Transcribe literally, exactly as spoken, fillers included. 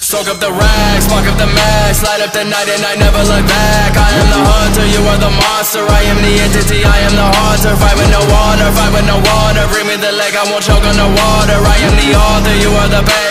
Soak up the rags, spark up the max, light up the night and I never look back. I am the hunter, you are the monster. I am the entity, I am the haunter. Fight with no water, fight with no water. Bring me the leg, I won't choke on the water. I am the author, you are the bad.